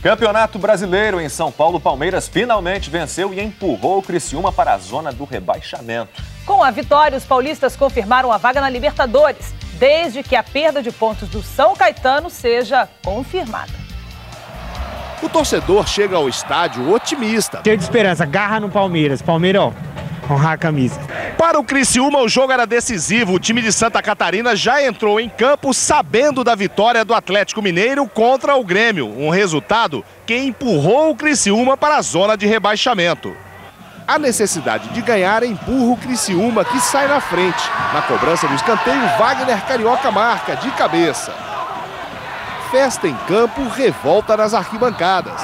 Campeonato Brasileiro em São Paulo, Palmeiras finalmente venceu e empurrou o Criciúma para a zona do rebaixamento. Com a vitória, os paulistas confirmaram a vaga na Libertadores, desde que a perda de pontos do São Caetano seja confirmada. O torcedor chega ao estádio otimista. Cheio de esperança, garra no Palmeiras. Palmeiras, ó, honrar a camisa. Para o Criciúma, o jogo era decisivo. O time de Santa Catarina já entrou em campo sabendo da vitória do Atlético Mineiro contra o Grêmio. Um resultado que empurrou o Criciúma para a zona de rebaixamento. A necessidade de ganhar empurra o Criciúma, que sai na frente. Na cobrança do escanteio, Wagner Carioca marca de cabeça. Festa em campo, revolta nas arquibancadas.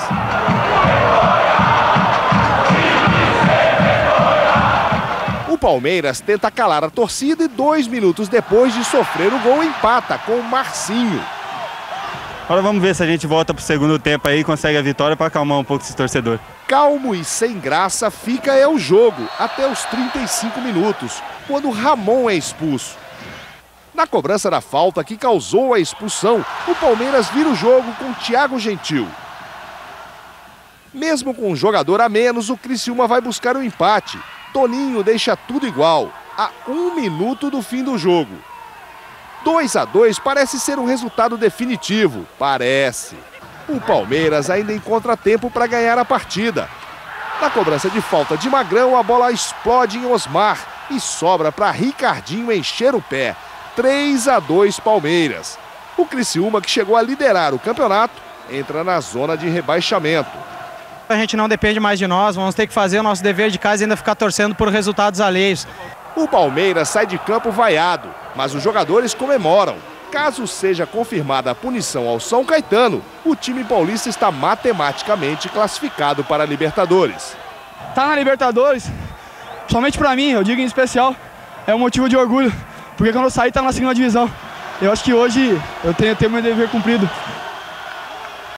O Palmeiras tenta calar a torcida e 2 minutos depois de sofrer o gol empata com o Marcinho. Agora vamos ver se a gente volta para o segundo tempo aí e consegue a vitória para acalmar um pouco esse torcedor. Calmo e sem graça fica o jogo até os 35 minutos, quando Ramon é expulso. Na cobrança da falta que causou a expulsão, o Palmeiras vira o jogo com Thiago Gentil. Mesmo com um jogador a menos, o Criciúma vai buscar o empate. Toninho deixa tudo igual, a 1 minuto do fim do jogo. 2-2 parece ser um resultado definitivo, parece. O Palmeiras ainda encontra tempo para ganhar a partida. Na cobrança de falta de Magrão, a bola explode em Osmar e sobra para Ricardinho encher o pé. 3-2 Palmeiras. O Criciúma, que chegou a liderar o campeonato, entra na zona de rebaixamento. A gente não depende mais de nós, vamos ter que fazer o nosso dever de casa e ainda ficar torcendo por resultados alheios. O Palmeiras sai de campo vaiado, mas os jogadores comemoram. Caso seja confirmada a punição ao São Caetano, o time paulista está matematicamente classificado para a Libertadores. Tá na Libertadores, somente para mim, eu digo em especial, é um motivo de orgulho, porque quando eu saí tá na segunda divisão. Eu acho que hoje eu tenho meu dever cumprido.